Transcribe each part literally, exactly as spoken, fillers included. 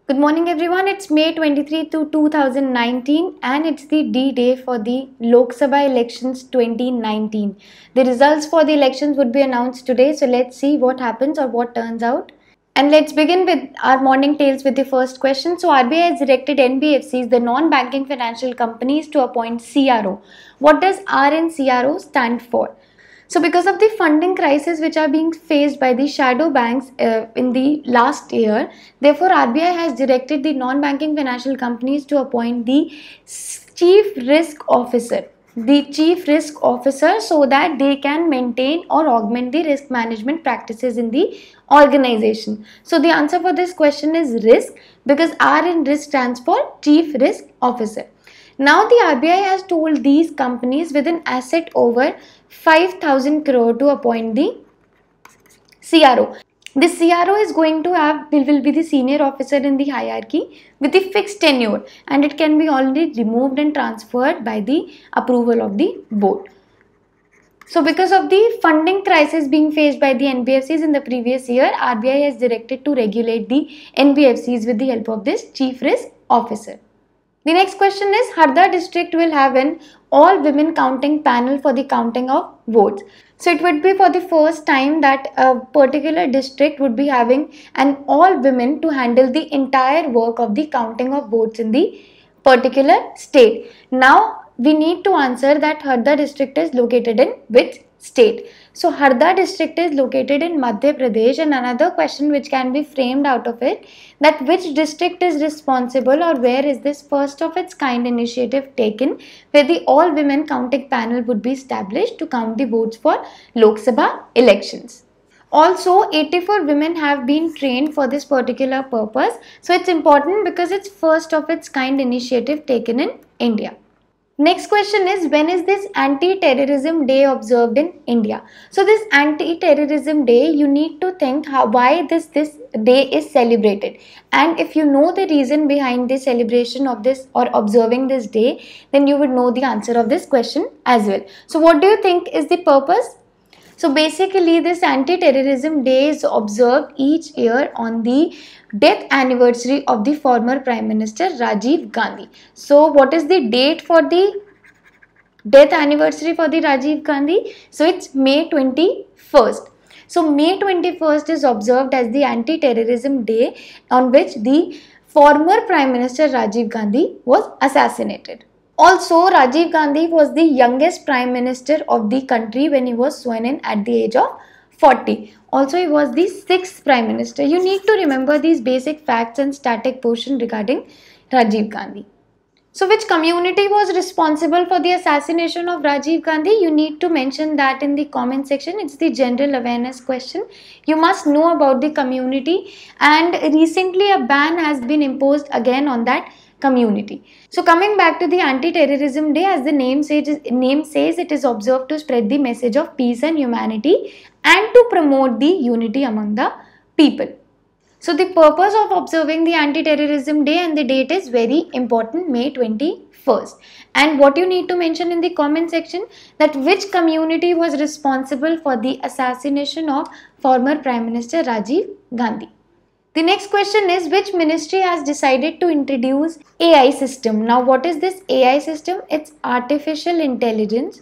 Good morning everyone, it's May twenty-third to two thousand nineteen and it's the D-Day for the Lok Sabha elections twenty nineteen. The results for the elections would be announced today, so let's see what happens or what turns out. And let's begin with our morning tales with the first question. So R B I has directed N B F Cs, the non-banking financial companies, to appoint C R O. What does R and C R O stand for? So because of the funding crisis which are being faced by the shadow banks uh, in the last year, therefore R B I has directed the non-banking financial companies to appoint the chief risk officer, the chief risk officer so that they can maintain or augment the risk management practices in the organization. So the answer for this question is risk, because R in risk stands for chief risk officer. Now the R B I has told these companies with an asset over five thousand crore to appoint the C R O. The C R O is going to have will, will be the senior officer in the hierarchy with a fixed tenure, and it can be already removed and transferred by the approval of the board. So because of the funding crisis being faced by the N B F Cs in the previous year, R B I has directed to regulate the N B F Cs with the help of this chief risk officer. The next question is, Harda district will have an all women counting panel for the counting of votes. So it would be for the first time that a particular district would be having an all women to handle the entire work of the counting of votes in the particular state. Now we need to answer that Harda district is located in which state. So Harda district is located in Madhya Pradesh, and another question which can be framed out of it, that which district is responsible or where is this first of its kind initiative taken where the all women counting panel would be established to count the votes for Lok Sabha elections. Also, eighty-four women have been trained for this particular purpose. So it's important because it's first of its kind initiative taken in India. Next question is, when is this anti-terrorism day observed in India? So this anti-terrorism day, you need to think how, why this, this day is celebrated. And if you know the reason behind the celebration of this or observing this day, then you would know the answer of this question as well. So what do you think is the purpose? So basically this anti-terrorism day is observed each year on the death anniversary of the former Prime Minister Rajiv Gandhi. So what is the date for the death anniversary for the Rajiv Gandhi? So it's May twenty-first. So May twenty-first is observed as the anti-terrorism day on which the former Prime Minister Rajiv Gandhi was assassinated. Also, Rajiv Gandhi was the youngest Prime Minister of the country when he was sworn in at the age of forty. Also, he was the sixth Prime Minister. You need to remember these basic facts and static portion regarding Rajiv Gandhi. So, which community was responsible for the assassination of Rajiv Gandhi? You need to mention that in the comment section. It's the general awareness question. You must know about the community, and recently a ban has been imposed again on that community. So coming back to the anti-terrorism day, as the name says, name says, it is observed to spread the message of peace and humanity and to promote the unity among the people. So the purpose of observing the anti-terrorism day and the date is very important, May twenty-first. And what you need to mention in the comment section, that which community was responsible for the assassination of former Prime Minister Rajiv Gandhi. The next question is, which ministry has decided to introduce A I system? Now what is this A I system? It's artificial intelligence.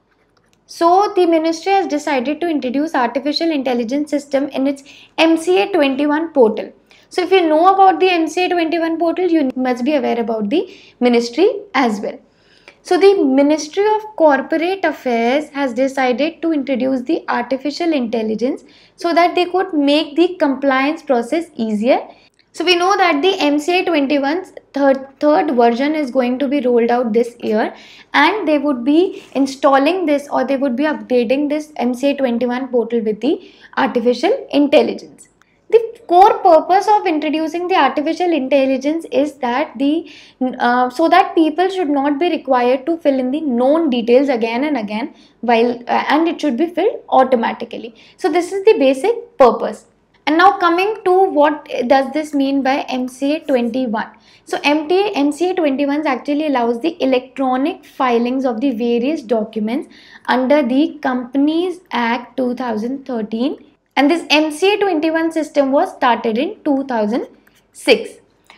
So the ministry has decided to introduce artificial intelligence system in its M C A twenty-one portal. So if you know about the M C A twenty-one portal, you must be aware about the ministry as well. So the Ministry of Corporate Affairs has decided to introduce the artificial intelligence so that they could make the compliance process easier. So we know that the M C A twenty-one's third, third version is going to be rolled out this year, and they would be installing this or they would be updating this M C A twenty-one portal with the artificial intelligence. The core purpose of introducing the artificial intelligence is that the uh, so that people should not be required to fill in the known details again and again while uh, and it should be filled automatically. So this is the basic purpose. And now coming to what does this mean by M C A twenty-one. So M C A twenty-one actually allows the electronic filings of the various documents under the Companies Act two thousand thirteen. And this M C A twenty-one system was started in two thousand six.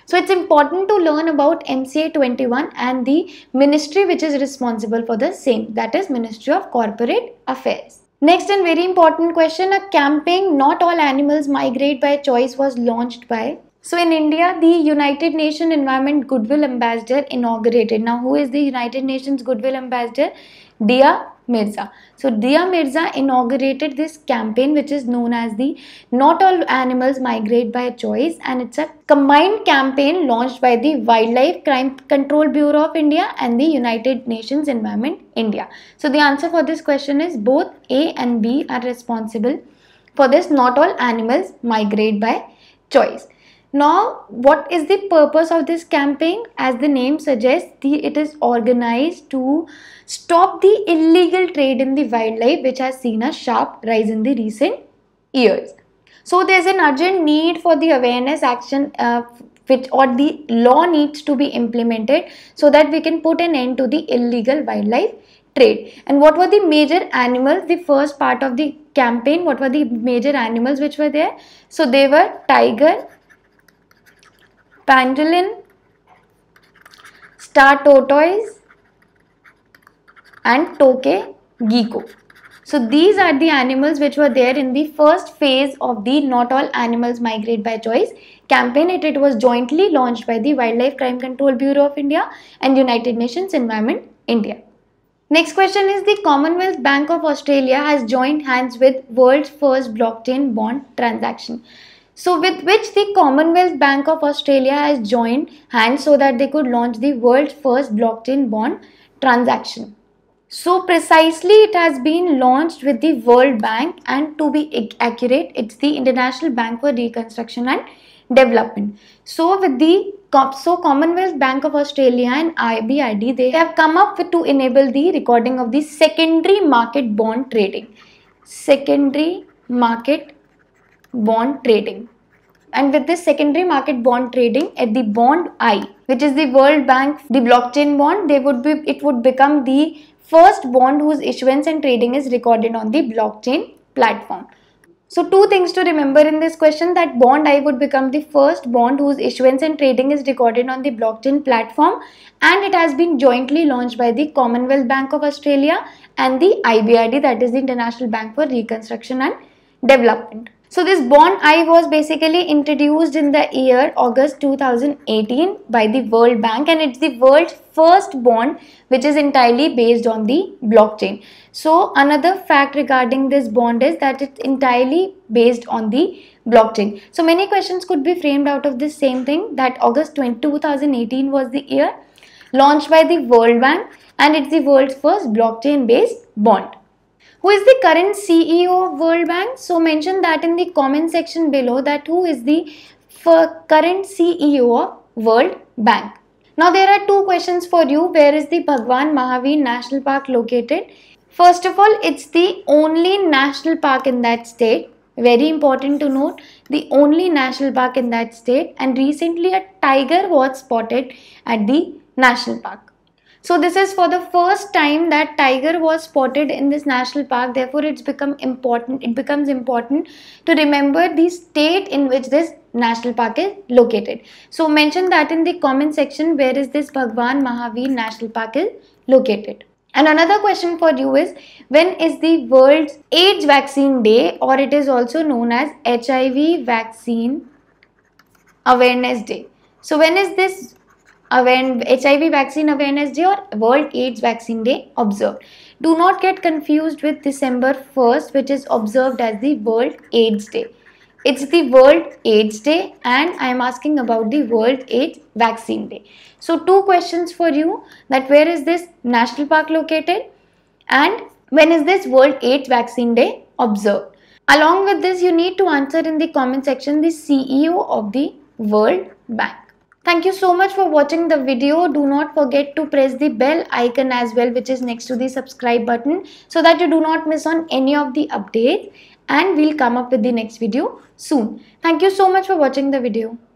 So it's important to learn about M C A twenty-one and the ministry which is responsible for the same, that is Ministry of Corporate Affairs. Next and very important question, a campaign Not All Animals Migrate by Choice was launched by. So in India, the United Nations Environment Goodwill Ambassador inaugurated. Now who is the United Nations Goodwill Ambassador? Dia Mirza. So Dia Mirza inaugurated this campaign which is known as the Not All Animals Migrate by Choice, and it's a combined campaign launched by the Wildlife Crime Control Bureau of India and the United Nations Environment India. So the answer for this question is both A and B are responsible for this Not All Animals Migrate by Choice. Now, what is the purpose of this campaign? As the name suggests, the, it is organized to stop the illegal trade in the wildlife, which has seen a sharp rise in the recent years. So, there is an urgent need for the awareness action uh, which or the law needs to be implemented so that we can put an end to the illegal wildlife trade. And what were the major animals? The first part of the campaign, what were the major animals which were there? So, they were tiger, pangolin, star tortoise and tokay gecko. So these are the animals which were there in the first phase of the Not All Animals Migrate by Choice campaign. It, it was jointly launched by the Wildlife Crime Control Bureau of India and United Nations Environment India. Next question is, the Commonwealth Bank of Australia has joined hands with world's first blockchain bond transaction. So with which the Commonwealth Bank of Australia has joined hands so that they could launch the world's first blockchain bond transaction. So precisely it has been launched with the World Bank, and to be accurate, it's the International Bank for Reconstruction and Development. So with the so Commonwealth Bank of Australia and I B I D, they have come up with to enable the recording of the secondary market bond trading. Secondary market bond trading. And with this secondary market bond trading at the bond I, which is the World Bank, the blockchain bond, they would be it would become the first bond whose issuance and trading is recorded on the blockchain platform. So two things to remember in this question, that bond I would become the first bond whose issuance and trading is recorded on the blockchain platform, and it has been jointly launched by the Commonwealth Bank of Australia and the I B I D, that is the International Bank for Reconstruction and Development. So this bond I was basically introduced in the year August two thousand eighteen by the World Bank, and it's the world's first bond which is entirely based on the blockchain. So another fact regarding this bond is that it's entirely based on the blockchain. So many questions could be framed out of this same thing, that August two thousand eighteen was the year launched by the World Bank, and it's the world's first blockchain based bond. Who is the current C E O of World Bank? So mention that in the comment section below, that who is the current C E O of World Bank. Now there are two questions for you. Where is the Bhagwan Mahavir National Park located? First of all, it's the only national park in that state. Very important to note, the only national park in that state, and recently a tiger was spotted at the national park. So this is for the first time that tiger was spotted in this national park. Therefore, it's become important. It becomes important to remember the state in which this national park is located. So mention that in the comment section, where is this Bhagwan Mahavir National Park is located. And another question for you is, when is the World's AIDS Vaccine Day, or it is also known as H I V Vaccine Awareness Day? So when is this H I V Vaccine Awareness Day or World AIDS Vaccine Day observed? Do not get confused with December first, which is observed as the World AIDS Day. It's the World AIDS Day, and I am asking about the World AIDS Vaccine Day. So two questions for you, that where is this national park located and when is this World AIDS Vaccine Day observed? Along with this, you need to answer in the comment section the C E O of the World Bank. Thank you so much for watching the video. Do not forget to press the bell icon as well, which is next to the subscribe button, so that you do not miss on any of the updates, and we'll come up with the next video soon. Thank you so much for watching the video.